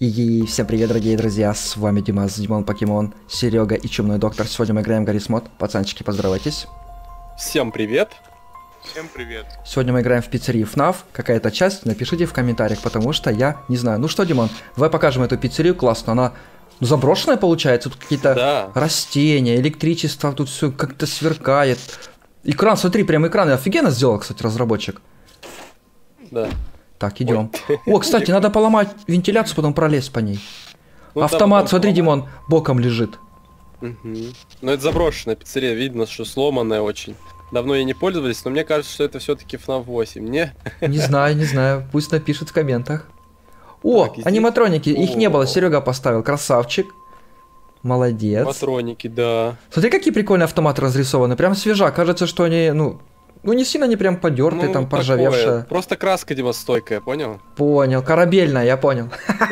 И всем привет, дорогие друзья, с вами Димас, Димон Покемон, Серега и Чумной Доктор. Сегодня мы играем в Гаррис Мод. Пацанчики, поздоровайтесь. Всем привет. Всем привет. Сегодня мы играем в пиццерии FNAF. Какая-то часть, напишите в комментариях, потому что я не знаю. Ну что, Димон, давай покажем эту пиццерию, классно. Она заброшенная получается, тут какие-то растения, электричество, тут все как-то сверкает. Экран, смотри, прям экран офигенно сделал, кстати, разработчик. Да. Так, идем. О, кстати, надо поломать вентиляцию, потом пролезть по ней. Ну, автомат, смотри, Димон, боком лежит. Угу. Ну это заброшенная пиццерия, видно, что сломанная очень. Давно ей не пользовались, но мне кажется, что это все-таки FNAF 8, не? Не знаю, пусть напишут в комментах. О, так, аниматроники, их не было, Серега поставил, красавчик. Молодец. Аниматроники, да. Смотри, какие прикольные автоматы разрисованы, прям свежа, кажется, что они, ну не сильно они прям подертые, там поржавевшие. Такое. Просто краска, Дима, стойкая, понял? Понял, корабельная, я понял.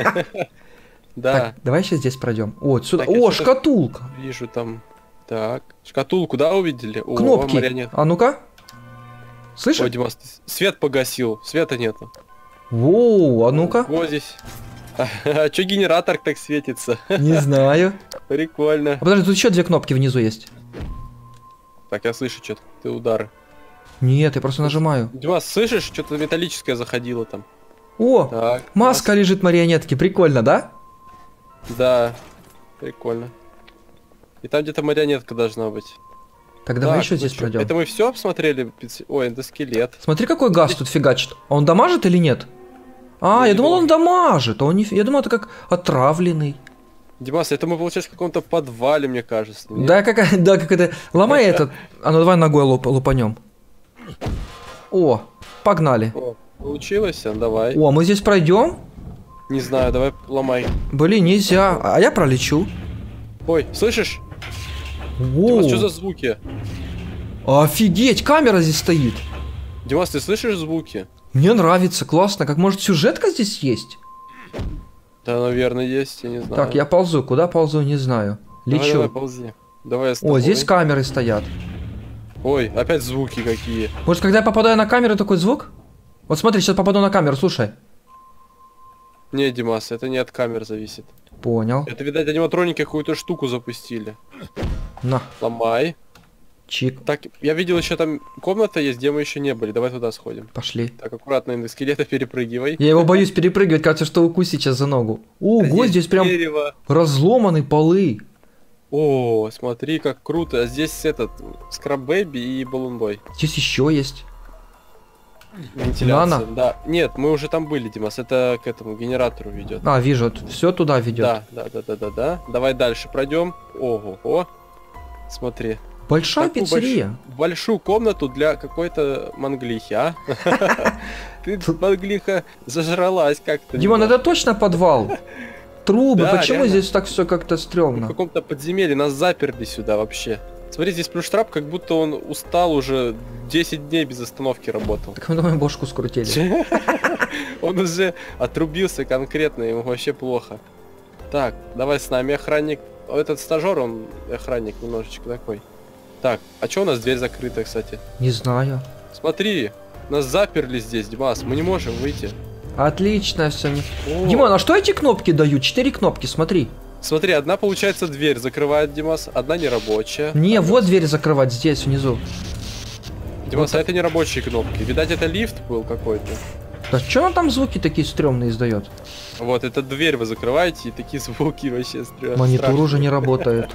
Да. Так, давай сейчас здесь пройдем. О, отсюда. О, шкатулка. Вижу там. Так, шкатулку, да, увидели? Кнопки. А ну-ка. Слышишь? Ой, Дима, свет погасил, света нету. Воу, а ну-ка. Вот здесь. А чё генератор так светится? Не знаю. Прикольно. А подожди, тут еще две кнопки внизу есть. Так, я слышу что-то, ты удары. Нет, я просто нажимаю. Димас, слышишь, что-то металлическое заходило там. О, так, маска лежит марионетки, прикольно, да? Да, прикольно. И там где-то марионетка должна быть. Так, давай еще здесь пройдем. Это мы все обсмотрели? Ой, это скелет. Смотри, какой газ тут фигачит. А он дамажит или нет? А, я думал, он дамажит. А он не... Я думал, это как отравленный. Димас, это мы, получается, в каком-то подвале, мне кажется. Нет? Да, как это... Ломай этот... А ну давай ногой лупанем. О, погнали. О, получилось? Давай. О, мы здесь пройдем? Не знаю, давай ломай. Блин, нельзя. А я пролечу. Ой, слышишь? Воу. Димас, что за звуки? Офигеть, камера здесь стоит. Димас, ты слышишь звуки? Мне нравится, классно. Как может сюжетка здесь есть? Да, наверное, есть, я не знаю. Так, я ползу. Куда ползу, не знаю. Лечу. Давай, ползи. Давай я с тобой. О, здесь камеры стоят. Ой, опять звуки какие. Может, когда я попадаю на камеру, такой звук? Вот смотри, сейчас попаду на камеру, слушай. Не, Димас, это не от камер зависит. Понял. Это, видать, аниматроники какую-то штуку запустили. На. Ломай. Чик. Так, я видел, еще там комната есть, где мы еще не были. Давай туда сходим. Пошли. Так, аккуратно на скелета перепрыгивай. Я его боюсь перепрыгивать, кажется, что укусит сейчас за ногу. Ого, здесь прям дерево. Разломаны полы. О, смотри, как круто. А здесь этот, скраб-бэби и балунбой. Здесь еще есть. Вентиляция, Нано? да. Нет, мы уже там были, Димас. Это к этому генератору ведет. А, вижу, все туда ведет. Да. Давай дальше пройдем. Ого. Смотри. Большая пиццерия. Большую комнату для какой-то манглихи, а? Ты тут манглиха зажралась как-то. Димон, это точно подвал? Трубы, Да, почему реально. здесь так все как-то стрёмно? В каком-то подземелье нас заперли сюда вообще. Смотри, здесь плюштрап, как будто он устал уже 10 дней без остановки работал. Так мы думаем, бошку скрутили. Он уже отрубился конкретно, ему вообще плохо. Так, давай с нами охранник. Этот стажер, он охранник немножечко такой. Так, а чё у нас дверь закрыта, кстати? Не знаю. Смотри, нас заперли здесь, Димас, мы не можем выйти. Отлично все. Димон, а что эти кнопки дают? 4 кнопки, смотри. Смотри, одна, получается, дверь закрывает, Димас, одна нерабочая. Не, вот дверь закрывать здесь, внизу. Димас, а это не рабочие кнопки. Видать, это лифт был какой-то. Да что он там звуки такие стрёмные издает? Вот, это дверь вы закрываете, и такие звуки вообще стрёмные. Монитор уже не работает.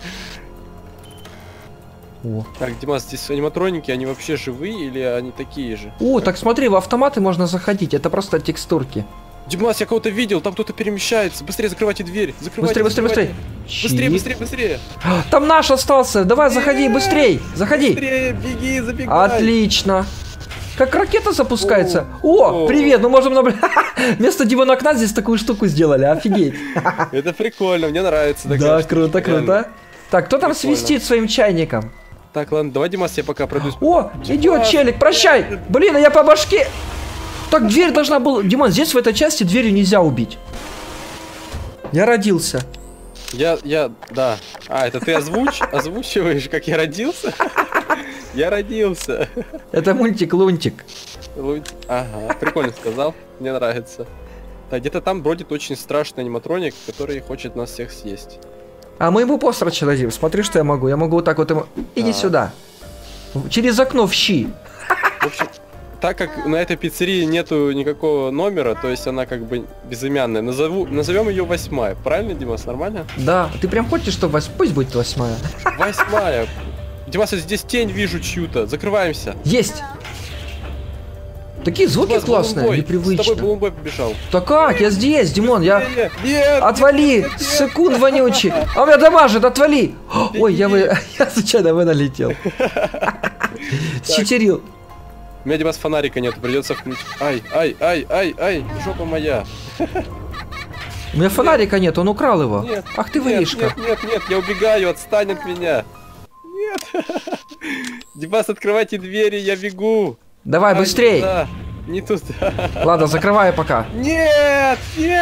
О. Так, Димас, здесь аниматроники, они вообще живые или они такие же? О, так смотри, в автоматы можно заходить, это просто текстурки. Димас, я кого-то видел, там кто-то перемещается. Быстрее закрывайте дверь. Закрывайте, быстрее. Быстрее. Там наш остался, давай заходи, быстрей, заходи. Быстрее, беги, забегай. Отлично. Как ракета запускается. О, привет, мы можем наблюдать. Вместо Димона окна здесь такую штуку сделали, офигеть. Это прикольно, мне нравится. Да, круто. Так, кто там свистит своим чайником? Так, ладно, давай, Димас, я пока пройдусь. О, идет челик, прощай. Блин, а я по башке. Так, дверь должна была... Димон, здесь в этой части дверью нельзя убить. Я родился. Да. А, это ты озвучиваешь, как я родился? Я родился. Это мультик Лунтик. Ага, прикольно сказал, мне нравится. Так, где-то там бродит очень страшный аниматроник, который хочет нас всех съесть. А мы ему построчно дадим. Смотри, что я могу. Я могу вот так вот ему... Иди сюда. Через окно в щи. В общем, так как на этой пиццерии нету никакого номера, то есть она как бы безымянная, назовем ее 8-я. Правильно, Димас, нормально? Да. Ты прям хочешь, чтобы пусть будет 8-я? 8-я. Димас, я здесь тень вижу чью-то. Закрываемся. Есть. Такие звуки Димас, классные, Балумбой. непривычно. С тобой Балумбой побежал. Да как? Я здесь, Димон, я... Нет, Отвали! Секунд вонючий! А у меня дамажит, отвали! Ой, я случайно налетел. Читерил. У меня, Димас, фонарика нет, придется включить. Ай, жопа моя. У меня фонарика нет, он украл его. Нет, Ах ты воришка. Нет, я убегаю, отстань от меня. Нет. Димас, открывайте двери, я бегу. Давай, быстрей. Да, не туда. Ладно, закрываю пока. Нет.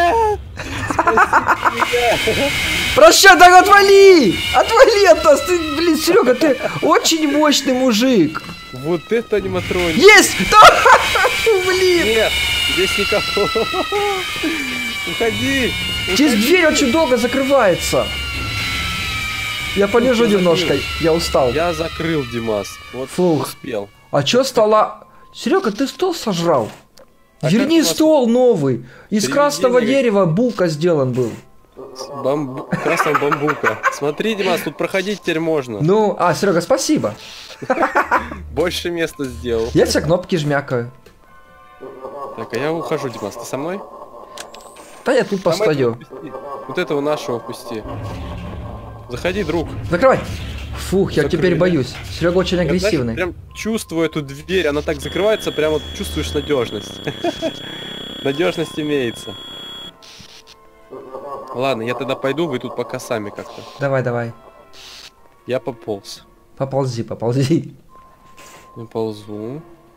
Прощай, да отвали! Отвали от нас! Ты, блин, Серега, ты очень мощный мужик. Вот это аниматроник. Есть! Блин! Нет, здесь никого. Уходи. Через дверь очень долго закрывается. Я полежу немножко, я устал. Я закрыл, Димас. Вот Фух. успел. А чё стола... Серега, ты стол сожрал? А Верни как у вас стол новый. Из Привези красного мне- дерева булка сделан был. Красного бамбука. Смотри, Димас, тут проходить теперь можно. Ну, Серега, спасибо. Больше места сделал. Я все кнопки жмякаю. Так, а я ухожу, Димас, ты со мной? Да я тут Там постою. этого пусти. Вот этого нашего пусти. Заходи, друг. Закрывай. Фух, я Закрыли. теперь боюсь. Серега очень Я, знаешь, агрессивный. прям чувствую эту дверь, она так закрывается, прям вот чувствуешь надежность. Надежность имеется. Ладно, я тогда пойду, вы тут пока сами как-то. Давай. Я пополз. Поползи. Я ползу.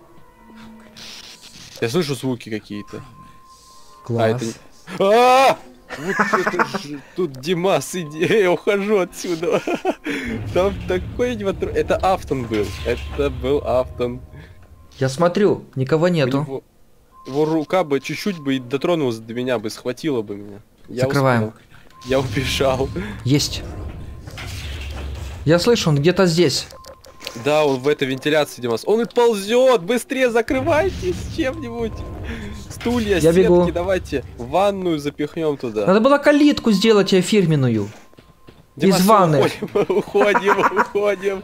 Я слышу звуки какие-то. Класс. А! Вот это же... Тут Димас, иди, я ухожу отсюда. Там такой аниматроник. Это Афтон был. Это был Афтон. Я смотрю, никого нету. Его рука бы чуть-чуть бы и дотронулась до меня, бы схватила бы меня. Я Закрываем. успел. Я убежал. Есть. Я слышу, он где-то здесь. Да, он в этой вентиляции, Димас. Он и ползет! Быстрее закрывайтесь чем-нибудь. Стулья, Я сетки, бегу. давайте в ванную запихнем туда. Надо было калитку сделать я фирменную. Димас, из ванны. Уходим.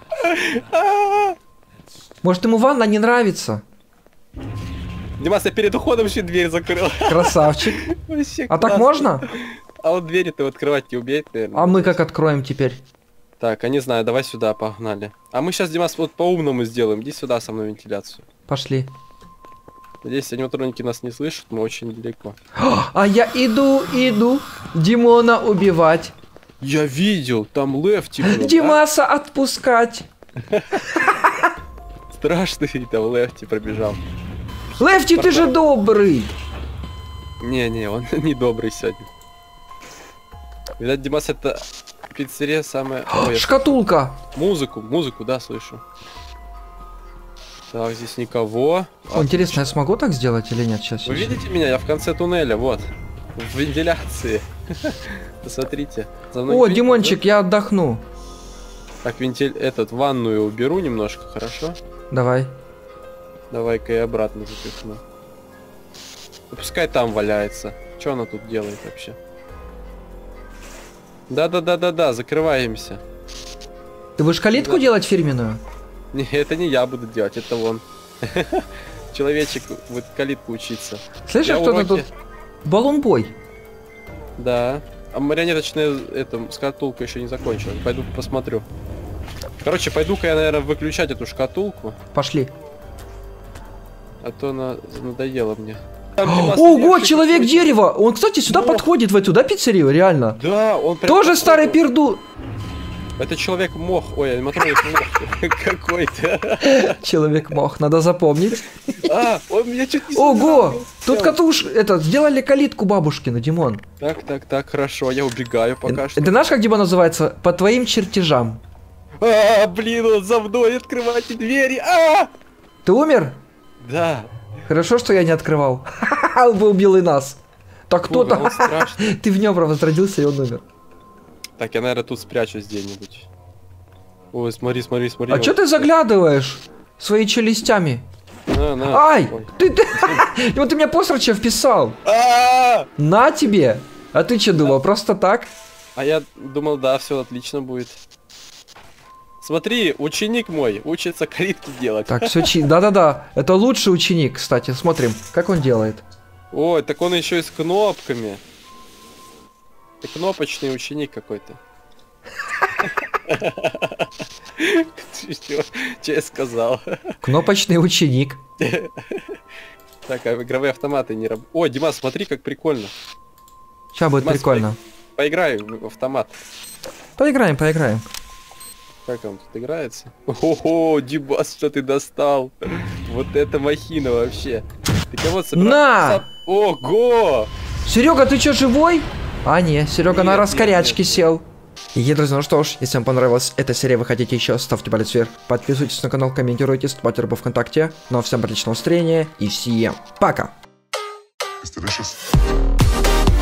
Может, ему ванна не нравится? Димас, я перед уходом еще дверь закрыл. Красавчик. Вообще А так классно. можно? А вот двери-то открывать не убейте, наверное. А мы как откроем теперь? Так, я не знаю, давай сюда, погнали. А мы сейчас, Димас, вот по-умному сделаем. Иди сюда со мной вентиляцию. Пошли. Надеюсь, аниматроники нас не слышат, мы очень далеко. А я иду Димона убивать. Я видел, там Лефти был, Димаса отпускать. да? Страшный там Лефти пробежал. Лефти, ты же добрый. Не, он не добрый сегодня. Видать, Димас, это пиццерия самая... Ой, Шкатулка. музыку, да, слышу. Так, здесь никого. О, интересно, я смогу так сделать или нет? Сейчас. Вы видите меня? Я в конце туннеля, вот. В вентиляции. Посмотрите. За мной О, видно, Димончик, я отдохну. да? Так, ванную уберу немножко, хорошо? Давай. Давай-ка я обратно запихну. Ну, пускай там валяется. Что она тут делает вообще? Да, закрываемся. Ты будешь калитку Да. делать фирменную? Не, это не я буду делать, это вон. Человечек будет калитку учиться. Слышишь, Я кто-то уроки. тут... Балунбой. Да. А марионеточная шкатулка еще не закончилась. Пойду посмотрю. Короче, пойду-ка я, наверное, выключать эту шкатулку. Пошли. А то она надоела мне. Ого, человек дерева! Он, кстати, сюда подходит в эту, да, пиццерию, реально? Да, он прям Тоже такой старый был. перду. Это человек-мох. Ой, аниматроник мох какой-то. Человек-мох, надо запомнить. А, он меня чуть не Ого! сразу Тут сделал. сделали калитку бабушкину, Димон. Так, хорошо, я убегаю пока что. Это знаешь, как Димон называется? По твоим чертежам. А, блин, он за мной, открывайте двери. А! Ты умер? Да. Хорошо, что я не открывал. Он бы убил и нас. Так кто-то... Ты в нем возродился, и он умер. Так, я, наверное, тут спрячусь где-нибудь. Ой, смотри, смотри, смотри. А что ты заглядываешь своими челюстями? Ай! Ты... Вот ты меня посрача вписал. На тебе! А ты что думал, просто так? А я думал, да, все отлично будет. Смотри, ученик мой учится калитки делать. Так, все да-да-да. Это лучший ученик, кстати. Смотрим, как он делает. Ой, так он еще и с кнопками. Ты кнопочный ученик какой-то. Че я сказал? Кнопочный ученик. Так, а игровые автоматы не работают. О, Димас, смотри, как прикольно. Сейчас будет прикольно. Поиграй в автомат. Поиграем, поиграем. Как он тут играется? Ого, Димас, что ты достал? Вот это махина вообще. Ты кого собрал? На! Ого! Серега, ты что, живой? А, не, Серега на раскорячке сел. И, друзья, ну что ж, если вам понравилась эта серия, вы хотите еще, ставьте палец вверх, подписывайтесь на канал, комментируйте, ставьте рубу ВКонтакте. Ну а всем отличного настроения и всем пока!